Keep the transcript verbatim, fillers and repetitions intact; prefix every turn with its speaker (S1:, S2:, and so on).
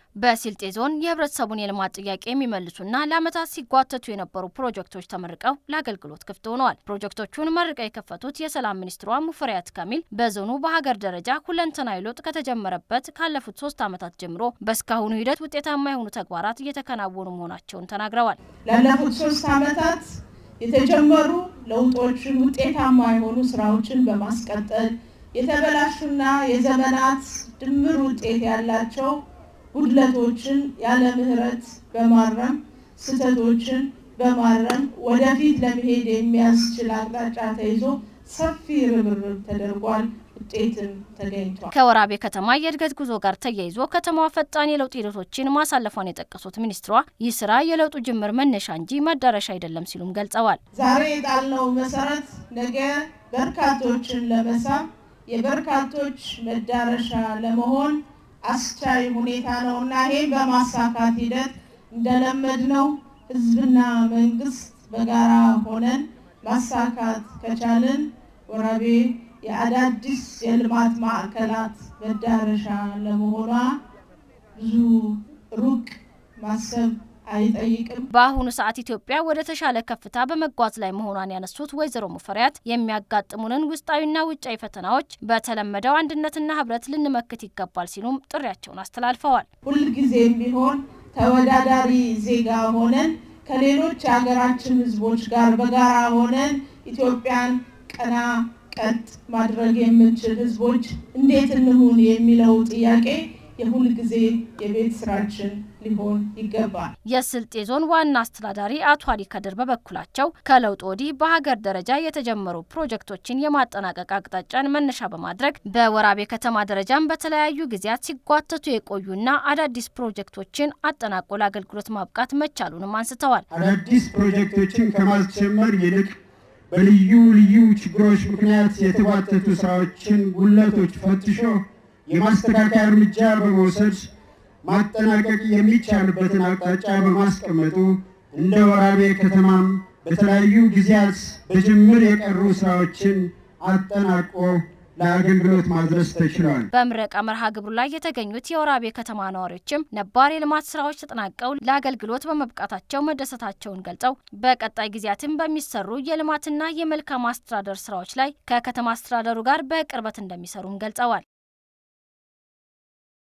S1: በስልጤ ዞን የህብረተሰቡን የልማት ጥያቄ የሚመልሱና ለዓመታት ሲጓተቱ የነበሩ ፕሮጀክቶች ተመርቀው ለአገልግሎት ክፍት ሆነዋል። ፕሮጀክቶቹን መርቀው የከፈቱት የሰላም ሚኒስትሯ ሙፈሪያት ካሚል በዞኑ በሀገር ደረጃ ሁለንተናዊ ለውጥ ከተጀመረበት ካለፉት ሶስት ዓመታት ጀምሮ በስካሁኑ ሂደት ውጤታማ የሆኑ ተግባራት እየተከናወኑ መሆናቸውን ተናግረዋል።
S2: ላለፉት ሶስት ዓመታት የተጀመሩ ለውጦችን ውጤታማ የሆኑ ስራዎችን በማስቀጠል የተበላሹና የዘመናት ድምር ውጤት ያላቸው ጉድለቶችን ያለ ምህረት በማረም ስተቶችን በማረም ወደፊት ለመሄድ የሚያስችል አቅጣጫ ተይዞ ሰፊ ርብርብ ተደርጓል። ውጤትም ተገኝቷል።
S1: ከወራቤ ከተማ የእድገት ጉዞ ጋር ተያይዞ ከተማዋ ፈጣን የለውጥ ሂደቶችን ማሳለፏን የጠቀሱት ሚኒስትሯ ይህ ስራ የለውጡ ጅምር መነሻ እንጂ መዳረሻ አይደለም ሲሉም ገልጸዋል።
S2: ዛሬ የጣልነው መሰረት ነገ በርካቶችን ለመሳብ የበርካቶች መዳረሻ ለመሆን አስቻይ ሁኔታ ነውና ይሄን በማሳካት ሂደት እንደለመድነው ህዝብና መንግስት በጋራ ሆነን ማሳካት ከቻልን ወራቤ የአዳዲስ የልማት ማዕከላት መዳረሻ ለመሆኗ ብዙ ሩቅ ማሰብ አይጠይቅም።
S1: በአሁኑ ሰዓት ኢትዮጵያ ወደ ተሻለ ከፍታ በመጓዝ ላይ መሆኗን ያነሱት ወይዘሮ ሙፈሪያት የሚያጋጥሙንን ውስጣዊና ውጫዊ ፈተናዎች በተለመደው አንድነትና ህብረት ልንመክት ይገባል ሲሉም ጥሪያቸውን አስተላልፈዋል።
S2: ሁሉ ጊዜም ቢሆን ተወዳዳሪ ዜጋ ሆነን ከሌሎች ሀገራችን ህዝቦች ጋር በጋራ ሆነን ኢትዮጵያን ቀና ቀጥ ማድረግ የምንችል ህዝቦች እንዴት እንሁን የሚለው ጥያቄ የሁሉ ጊዜ የቤት ስራችን ሊሆን ይገባል።
S1: የስልጤ ዞን ዋና አስተዳዳሪ አቶ አሊ ከድር በበኩላቸው ከለውጥ ወዲህ በሀገር ደረጃ የተጀመሩ ፕሮጀክቶችን የማጠናቀቅ አቅጣጫን መነሻ በማድረግ በወራቤ ከተማ ደረጃም በተለያዩ ጊዜያት ሲጓተቱ የቆዩና አዳዲስ ፕሮጀክቶችን አጠናቆ ለአገልግሎት ማብቃት መቻሉንም አንስተዋል።
S3: አዳዲስ ፕሮጀክቶችን ከማስጀመር ይልቅ በልዩ ልዩ ችግሮች ምክንያት የተጓተቱ ስራዎችን ጉድለቶች ፈትሾ የማስተካከያ እርምጃ በመውሰድ ማጠናቀቅ የሚቻልበትን አቅጣጫ በማስቀመጡ እንደ ወራቤ ከተማም በተለያዩ ጊዜያት በጅምር የቀሩ ስራዎችን አጠናቆ ለአገልግሎት ማድረስ ተችሏል።
S1: በምረቃ መርሃ ግብሩ ላይ የተገኙት የወራቤ ከተማ ነዋሪዎችም ነባር የልማት ስራዎች ተጠናቀው ለአገልግሎት በመብቃታቸው መደሰታቸውን ገልጸው በቀጣይ ጊዜያትም በሚሰሩ የልማትና የመልካም አስተዳደር ስራዎች ላይ ከከተማ አስተዳደሩ ጋር በቅርበት እንደሚሰሩም ገልጸዋል።